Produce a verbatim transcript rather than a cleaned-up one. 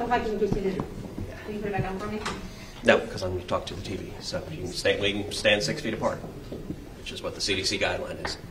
if I can get you to, can you put it back on for me? No, because I'm going to talk to the T V. So you can stay, we can stand six feet apart, which is what the C D C guideline is.